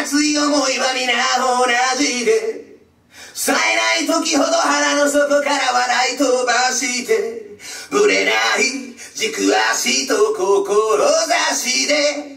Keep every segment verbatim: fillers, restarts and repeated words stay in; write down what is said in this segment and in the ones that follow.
熱い思いは皆同じで、冴えない時ほど腹の底から笑い飛ばして、ぶれない軸足と志で。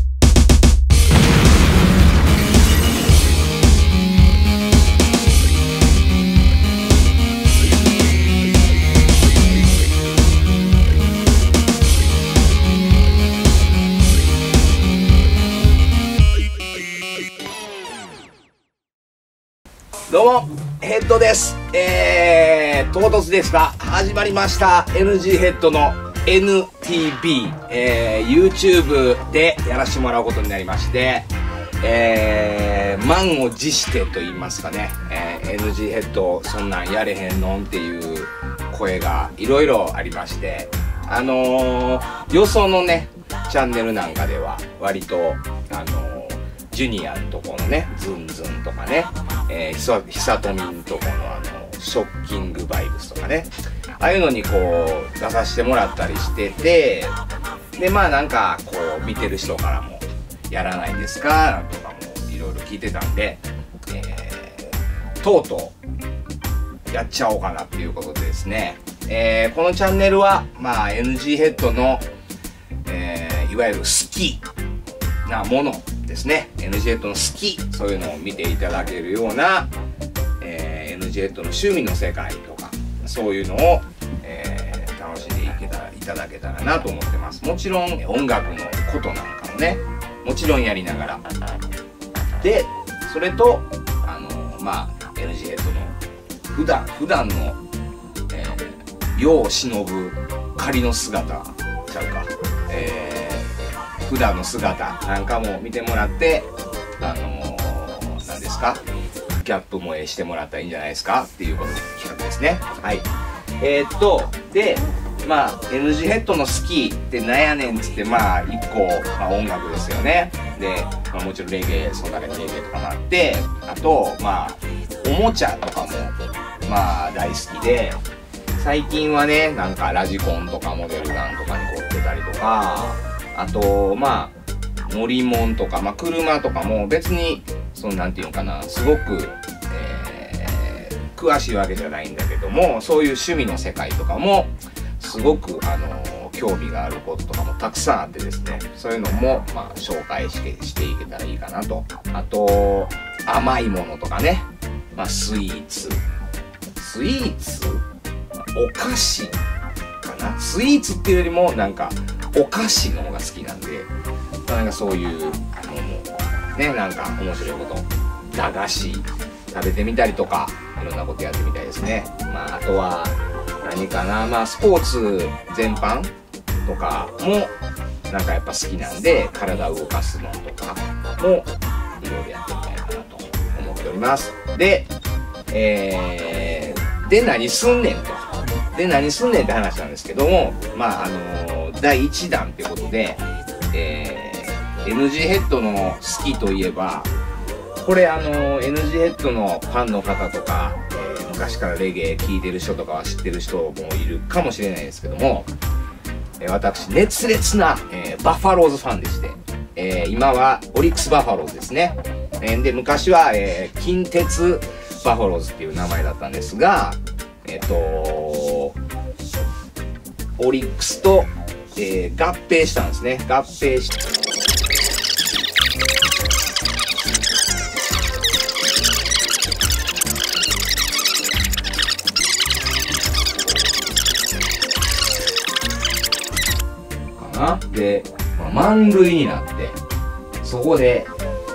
どうもヘッドです。えー、唐突ですが始まりました エヌジー ヘッドの エヌティービー、えー、YouTube でやらせてもらうことになりまして、えー、満を持してと言いますかね、えー、エヌジー ヘッドそんなんやれへんのんっていう声がいろいろありまして、あのー、よそのねチャンネルなんかでは割とあのージュニアのとこのねズンズンとかね、えー、ひさひさとみんとこのあのショッキングバイブスとかね、ああいうのにこう出させてもらったりしてて、でまあなんかこう見てる人からもやらないんですかとかもいろいろ聞いてたんで、えー、とうとうやっちゃおうかなっていうことでですね、えー、このチャンネルはまあ エヌジー ヘッドの、えー、いわゆる好きなものですね、 エヌジー ヘッドの好き、そういうのを見ていただけるような、えー、エヌジー ヘッドの趣味の世界とかそういうのを、えー、楽しんでいけたらいただけたらなと思ってます。もちろん音楽のことなんかもねもちろんやりながらで、それとあのまあ エヌジー ヘッドの普段普段の、えー、世を忍ぶ仮の姿ちゃうか、えー普段の姿なんかも見てもらって、あのー、何ですかギャップ萌えしてもらったらいいんじゃないですかっていうことで企画ですね。はい。えー、っとでまあ エヌジー ヘッドの好きってなんやねんっつって、まあ一個、まあ、音楽ですよね。で、まあ、もちろんレゲエ、その中にレゲエとかもあって、あとまあおもちゃとかもまあ大好きで、最近はねなんかラジコンとかモデルガンとかに凝ってたりとか、あとまあ乗り物とか、まあ、車とかも別にそのなんていうのかなすごく、えー、詳しいわけじゃないんだけども、そういう趣味の世界とかもすごくあの興味があることとかもたくさんあってですね、そういうのもまあ紹介してしていけたらいいかなと。あと甘いものとかね、まあ、スイーツスイーツ、まあ、お菓子かな、スイーツっていうよりもなんかお菓子の方が好きなんで、なんかそういうのもねなんか面白いこと、駄菓子食べてみたりとかいろんなことやってみたいですね。まああとは何かな、まあスポーツ全般とかもなんかやっぱ好きなんで、体を動かすのとかもいろいろやってみたいかなと思っております。で、えー、で何すんねんと。で何すんねんって話なんですけども、まああのー、だいいちだんってことで、えー、エヌジー ヘッドの好きといえばこれあのー、エヌジー ヘッドのファンの方とか、えー、昔からレゲエ聴いてる人とかは知ってる人もいるかもしれないですけども、えー、私熱烈な、えー、バファローズファンでして、えー、今はオリックスバファローズですね。えー、で昔は、えー、近鉄バファローズっていう名前だったんですが、えっとオリックスと、えー、合併したんですね。合併しかな。で、まあ、満塁になってそこで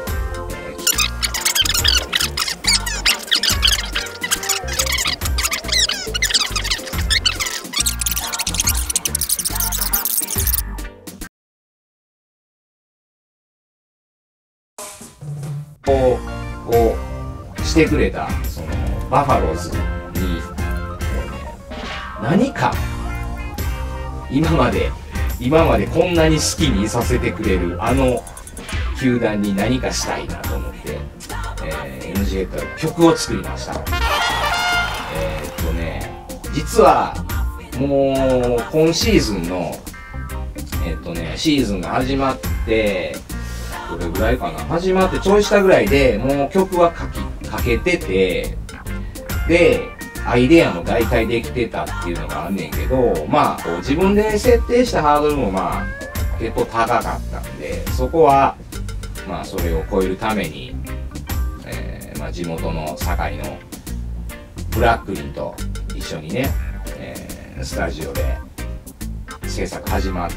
をしてくれたそのバファローズに、えー、何か今まで今までこんなに好きにさせてくれるあの球団に何かしたいなと思って、えー、エヌジー ヘッドは曲を作りました。えー、っとね実はもう今シーズンのえー、っとねシーズンが始まってどれぐらいかな、始まってちょいしたぐらいでもう曲は書き、書けてて、で、アイデアも大体できてたっていうのがあんねんけど、まあ、こう自分で設定したハードルもまあ、結構高かったんで、そこは、まあ、それを超えるために、えー、まあ、地元の堺のブラックリンと一緒にね、えー、スタジオで制作始まって、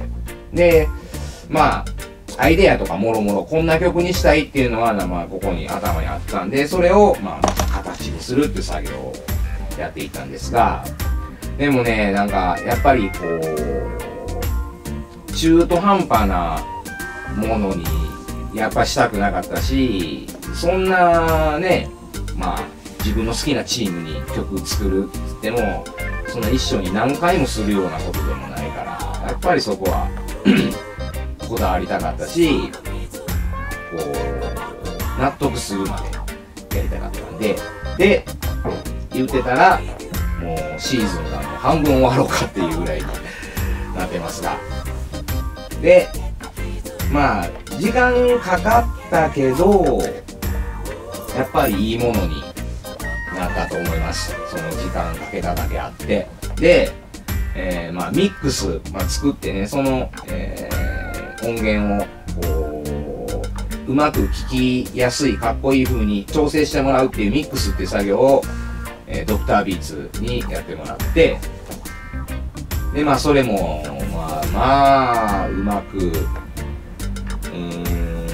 で、まあ、アイデアとかもろもろこんな曲にしたいっていうのは、まあ、ここに頭にあったんで、それを、まあ、形にするっていう作業をやっていったんですが、でもね、なんか、やっぱりこう、中途半端なものに、やっぱしたくなかったし、そんなね、まあ、自分の好きなチームに曲作るって言っても、そんな一緒に何回もするようなことでもないから、やっぱりそこは、こだわりたかったし、こう、納得するまでやりたかったんで、で、言ってたら、もうシーズンがもう半分終わろうかっていうぐらいになってますが。で、まあ、時間かかったけど、やっぱりいいものになったと思います。その時間かけただけあって。で、えー、まあ、ミックス、まあ、作ってね、その、えー、音源を、こう、うまく聞きやすい、かっこいい風に調整してもらうっていうミックスっていう作業を、えー、ドクタービーツにやってもらって、で、まあ、それも、まあ、まあ、うまく、うーん、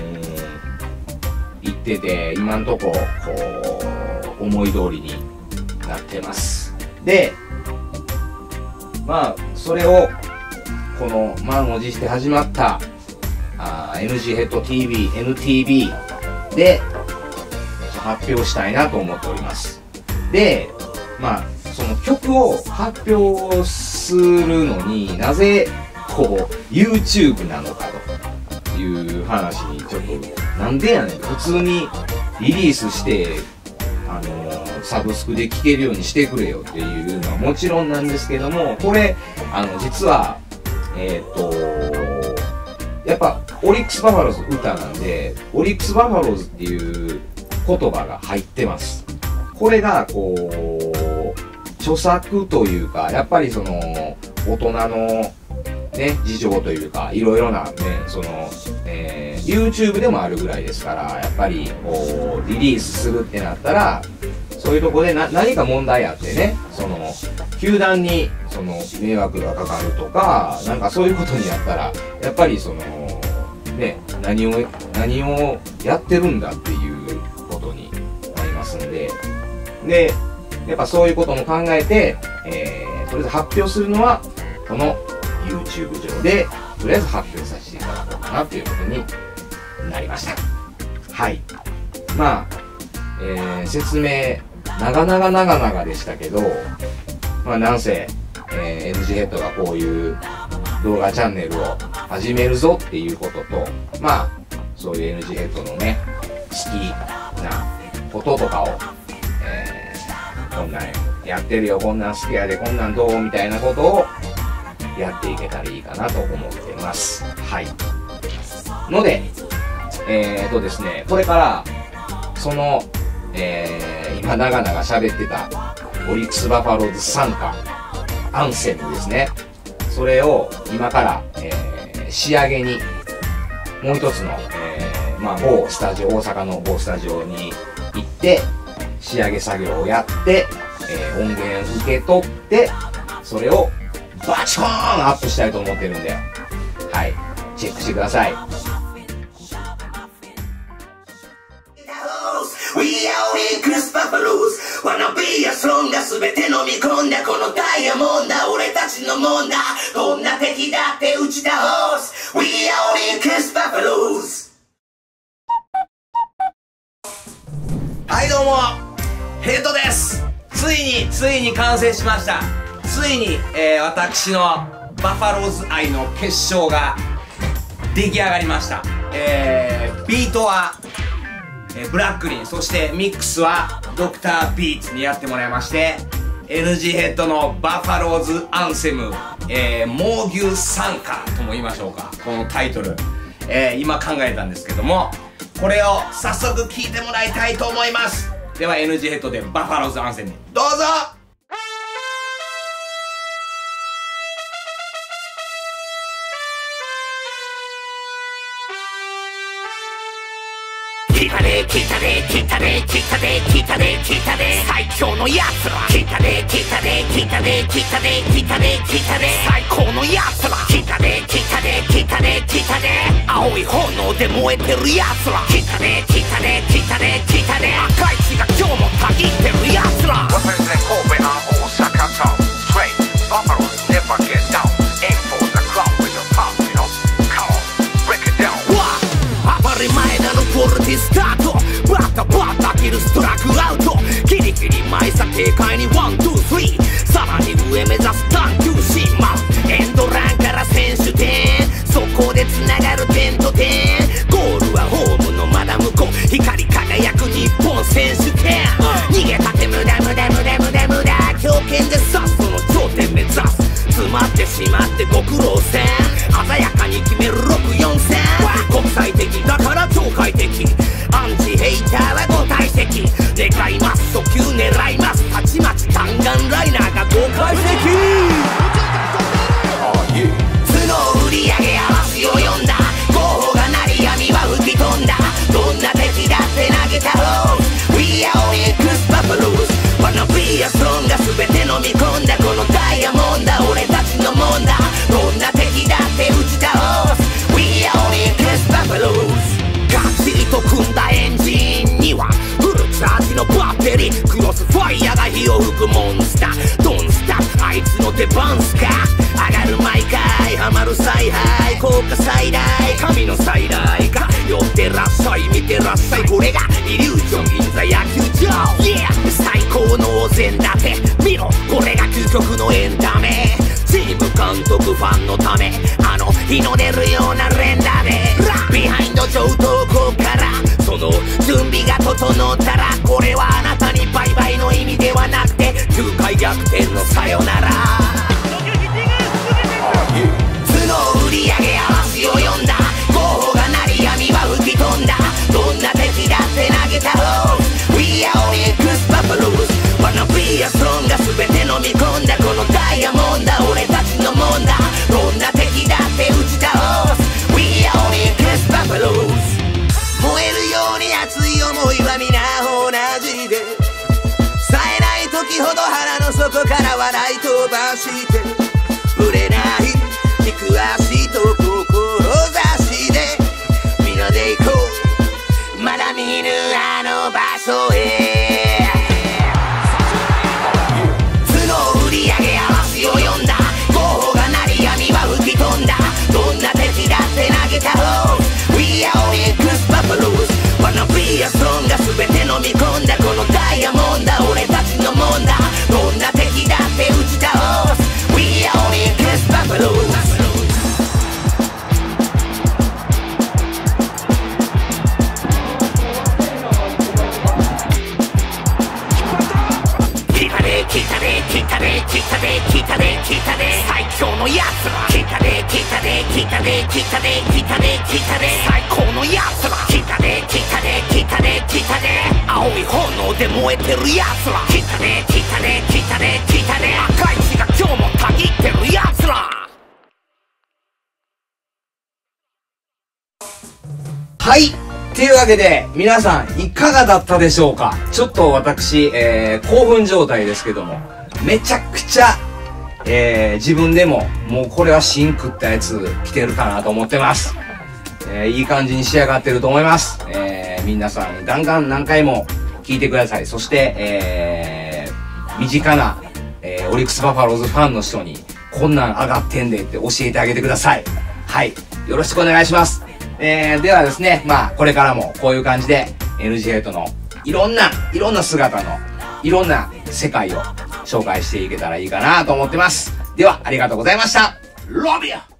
いってて、今んとこ、こう、思い通りになってます。で、まあ、それを、この、満を持して始まった、あ エヌジー ヘッド ティービー、エヌティービー で、発表したいなと思っております。で、まあ、その曲を発表するのになぜ、こう、YouTube なのかという話にちょっと、なんでやねん。普通にリリースして、あのー、サブスクで聴けるようにしてくれよっていうのはもちろんなんですけども、これ、あの、実は、えっと、やっぱ、オリックスバファローズ歌なんで、オリックスバファローズっていう言葉が入ってます。これが、こう、著作というか、やっぱりその、大人のね、事情というか、いろいろなね、その、えー、YouTube でもあるぐらいですから、やっぱり、こう、リリースするってなったら、そういうとこでな何か問題あってね、その、球団に、その、迷惑がかかるとか、なんかそういうことになったら、やっぱりその、ね、何を、何をやってるんだっていうことになりますんで、で、やっぱそういうことも考えて、えー、とりあえず発表するのは、この YouTube 上で、とりあえず発表させていただこうかなっていうことになりました。はい。まあ、えー、説明、長々長々でしたけど、まあなんせ、えー、エヌジー ヘッドがこういう動画チャンネルを始めるぞっていうことと、まあ、そういう エヌジー ヘッドのね、好きなこととかを、えー、こんなんやってるよ、こんなん好きやで、こんなんどうみたいなことをやっていけたらいいかなと思ってます。はい。ので、えーとですね、これから、その、えー、今長々喋ってた、オリックスバファローズ参加、アンセムですね。それを今から、えー、仕上げに、もう一つの、えー、まあ、某スタジオ、大阪の某スタジオに行って、仕上げ作業をやって、えー、音源受け取って、それをバチコーンアップしたいと思ってるんで、はい、チェックしてください。 We are Olympus Buffaloes Wanna be a strong が全て飲み込んだこのダイヤモンド俺たちのもんだどんな敵だって打ち倒す We are Olympus Buffaloes はいどうもヘッドです。ついについに完成しました。ついに、えー、私のバファローズ愛の結晶が出来上がりました。えー、ビートはえー、ブラックリン、そしてミックスはドクタービーツにやってもらいまして、 エヌジー ヘッドのバファローズアンセム、えー、猛牛参加とも言いましょうか、このタイトル、 えー、今考えたんですけども、これを早速聞いてもらいたいと思います。では エヌジー ヘッドでバファローズアンセムにどうぞ。 来たで来たで来たで来たで来たで来たで最強のやつら来たで来たで来たで来たで来たで来たで最高のやつら来たで来たで来たで来たで青い炎で燃えてるやつら来たで来たで来たで来たで赤い血が今日もたぎってるやつら Represent Kobe on Osaka town Straight Buffaloes never get down Aim for the crowd with the pop, you know Come on, break it down 当たり前なのフォルティスタートバタバタキルストラックアウトギリギリ前さ警戒にワン、ツー、スリーさらに上目指す探求心マンエンドランから選手点そこで繋がる点と点ゴールはホームのまだ向こう光り輝く日本選手権逃げたって無駄無駄無駄無駄無駄強肩でさっその頂点目指す詰まってしまってご苦労せん鮮やかに決めるろく、よん戦国際的だから超快適アンチヘイターはご体積願います初球狙いますたちまち弾丸ライナーがご解析頭脳売り上げ嵐を呼んだ候補が鳴り闇は吹き飛んだどんな敵だって投げたろう We are Olympus Buffaloes Wanna be a song が全て飲み込んだこのダイヤモンド俺たちのもんだどんな敵だって打ち倒す We are Olympus Buffaloesがっちりと組んだエンジンにはフルチャージのバッテリークロスファイヤーが火を吹くモンスタードンスターあいつの出番すか上がる毎回ハマる采配効果最大神の再来か寄ってらっしゃい見てらっしゃいこれがイリュージョン銀座野球場 Yeah 最高のお膳立て見ろこれが究極のエンタメチーム監督ファンのためあの日の出るような連打でビハインド上等校からその準備が整ったらこれはあなたにバイバイの意味ではなくてきゅうかい逆転のさよなら頭脳売り上げ嵐を呼んだ候補が鳴り闇は吹き飛んだどんな敵だって投げたろう We are Olympus Buffaloes Wanna be a song が全て飲み込んだこのダイヤモンド俺たちのもんだどんな敵だって打ち倒す We are Olympus Buffaloes 燃えるように熱い思いは皆同じで冴えない時ほど腹の底から笑い飛ばしてぶれない軸足と志でみんなで行こうまだ見ぬあの場所へ頭脳売り上げ嵐を呼んだ候補が鳴り闇は吹き飛んだどんな敵だって投げたろう We are Olympus Buffaloes Wanna be a song が全て飲み込んだこのダイヤモンド俺たちのもんだどんな敵だって打ち倒す We are Olympus Buffaloes来たで来たで来たで来たで来たで来たで最強のやつら来たで来たで来たで来たで来たで来たで最高のやつら来たで来たで来たで来たで青い炎で燃えてるやつら来たで来たで来たで来たで赤い血が今日もたぎってるやつらはいというわけで皆さんいかがだったでしょうか。ちょっと私、えー、興奮状態ですけどもめちゃくちゃ、えー、自分でももうこれは芯食ったやつ来てるかなと思ってます。えー、いい感じに仕上がってると思います。えー、皆さんガンガン何回も聞いてください。そして、えー、身近な、えー、オリックスバファローズファンの人にこんなん上がってんでって教えてあげてください。はい。よろしくお願いします。えー、ではですね、まあ、これからもこういう感じで エヌジー ヘッドのいろんな、いろんな姿の、いろんな世界を紹介していけたらいいかなと思ってます。では、ありがとうございました。Love you!